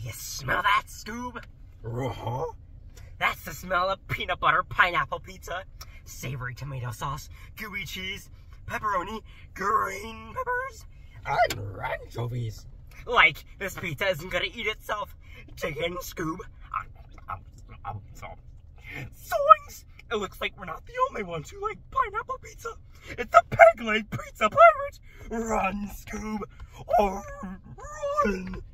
You smell that, Scoob? Uh-huh. That's the smell of peanut butter pineapple pizza, savory tomato sauce, gooey cheese, pepperoni, green peppers, And anchovies. like this pizza isn't gonna eat itself. Dig in, Scoob. Zoinks! It looks like we're not the only ones who like pineapple pizza. It's the peg-leg pizza pirate! Run, Scoob! Or run!